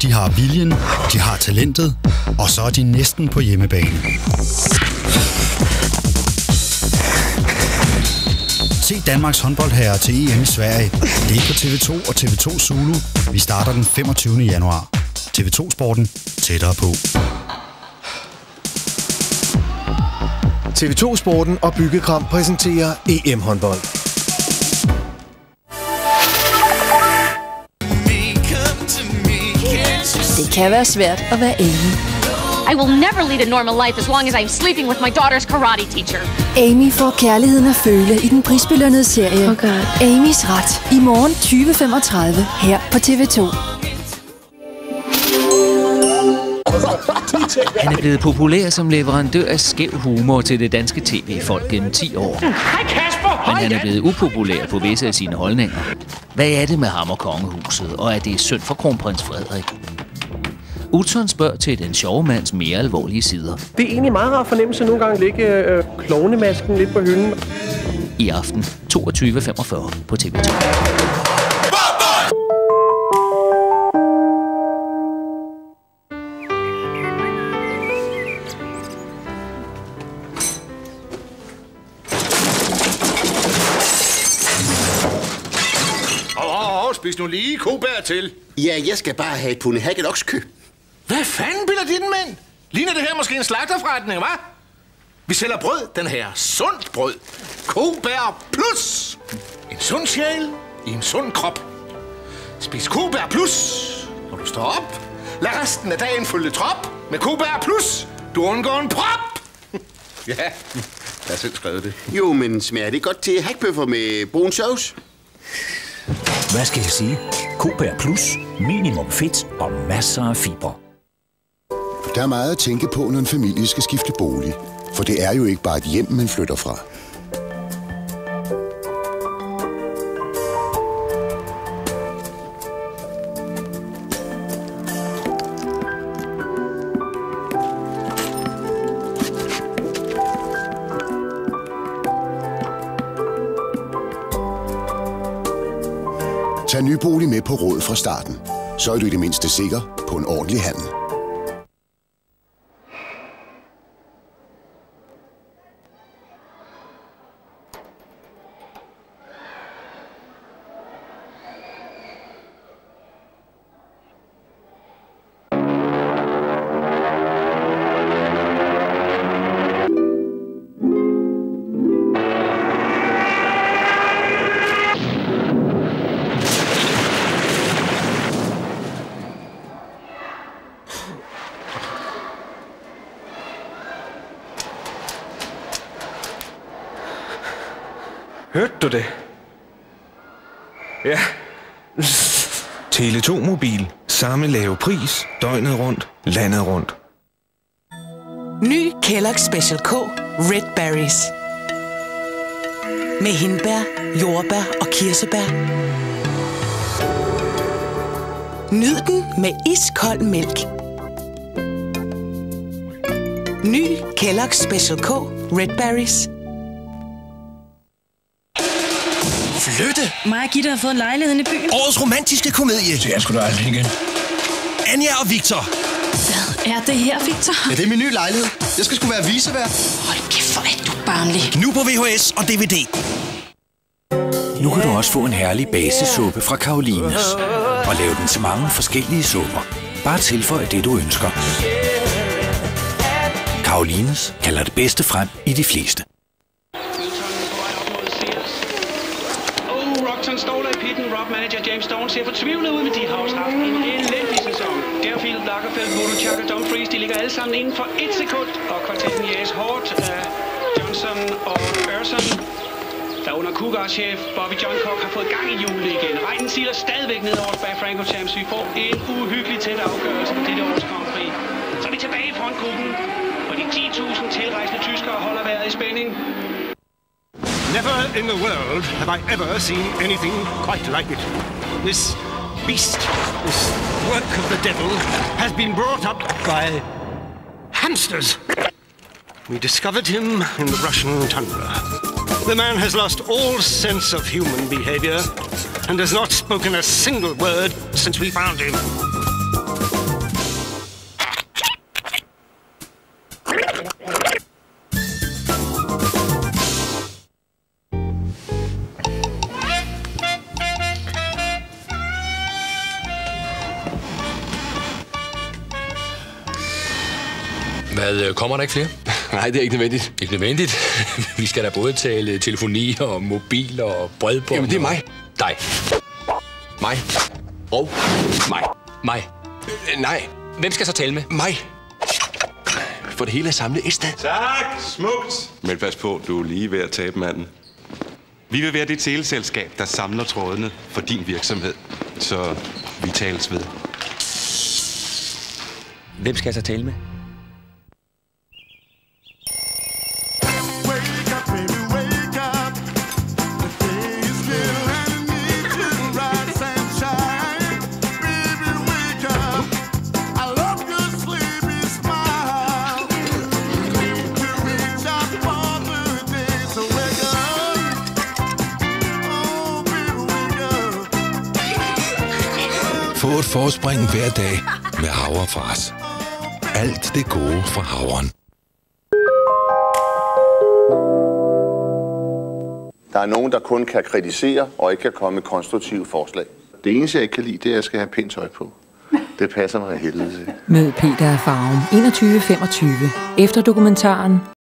de har viljen, de har talentet, og så er de næsten på hjemmebane. Se Danmarks håndboldherrer til EM i Sverige. Det er på TV2 og TV2 Zulu. Vi starter den 25. januar. TV2 Sporten tættere på. TV2 Sporten og Byggekram præsenterer EM-håndbold. Det kan være svært at være Amy. I will never lead a normal life as long as I'm sleeping with my daughter's karate teacher. Amy får kærligheden at føle i den prisbelønnede serie Amys Ret i morgen 20:35 her på TV2. Han er blevet populær som leverandør af skæv humor til det danske tv-folk gennem 10 år. Hej Kasper! Men han er blevet upopulær på visse af sine holdninger. Hvad er det med ham og kongehuset, og er det synd for kronprins Frederik? Utzon spørger til den sjove mands mere alvorlige sider. Det er egentlig meget rar fornemmelse nogle gange at lægge klovnemasken lidt på hylden. I aften 22:45 på TV2. Spis nu lige kobær til. Ja, jeg skal bare have et punde hakket oksekø. Hvad fanden bilder de den mænd? Ligner det her måske en slagterforretning, hva'? Vi sælger brød, den her sundt brød. Kobær plus. En sund sjæl i en sund krop. Spis kobær plus, når du står op. Lad resten af dagen følge trop med kobær plus. Du undgår en prop. Ja, jeg har selv skrevet det. Jo, men smager det godt til hackbøffer med brun sauce? Hvad skal jeg sige? Kobær Plus. Minimum fedt og masser af fiber. Der er meget at tænke på, når en familie skal skifte bolig. For det er jo ikke bare et hjem, man flytter fra. Tag nybolig med på råd fra starten. Så er du i det mindste sikker på en ordentlig handel. Hørte du det? Ja. Tele2 Mobil. Samme lave pris. Døgnet rundt. Landet rundt. Ny Kellogg's Special K. Red Berries. Med hindbær, jordbær og kirsebær. Nyd den med iskold mælk. Ny Kellogg's Special K. Red Berries. Flytte! Mig og Gitte har fået en lejlighed i byen. Årets romantiske komedie. Det er sgu da aldrig igen. Anja og Victor. Hvad er det her, Victor? Ja, det er min nye lejlighed. Jeg skal sgu være vicevært. Hold kæft, hvor er du barnlig. Nu på VHS og DVD. Nu kan du også få en herlig basesuppe fra Carolines. Og lave den til mange forskellige supper. Bare tilføj det, du ønsker. Carolines kalder det bedste frem i de fleste. Stoler i pitten. Rob manager James Stone ser fortvivlet ud med de har også haft en elendig sæson. Deerfield, Lagerfeldt, Vodopchak og Dumfries, de ligger alle sammen inden for 1 sekund. Og kvartetten jages hårdt af Johnson og Erson, der under Cougar-chef Bobby Johncock har fået gang i hjulet igen. Regnen siler stadigvæk ned over bag Franco Champs. Vi får en uhyggelig tæt afgørelse på dette års Grand Prix. Så er vi tilbage i frontgruppen, og de 10.000 tilrejsende tyskere holder vejret i spænding. Never in the world have I ever seen anything quite like it. This beast, this work of the devil, has been brought up by hamsters. We discovered him in the Russian tundra. The man has lost all sense of human behavior and has not spoken a single word since we found him. Hvad, kommer der ikke flere? Nej, det er ikke nødvendigt. Ikke nødvendigt? Vi skal da både tale telefoni og mobil og bredbånd. Jamen, det er mig. Dig. Mig. Og mig. Mig. Nej. Hvem skal så tale med? Mig. For det hele er samlet et sted. Tak, smukt. Men pas på, du er lige ved at tabe manden. Vi vil være det teleselskab, der samler trådene for din virksomhed. Så vi tales ved. Hvem skal jeg så tale med? Få et forspring hver dag med Havrefars. Alt det gode fra havren. Der er nogen, der kun kan kritisere og ikke kan komme med konstruktive forslag. Det eneste, jeg ikke kan lide, det er, at jeg skal have pænt tøj på. Det passer mig af helvede til. Mød Peter af Farum 21.25 efter dokumentaren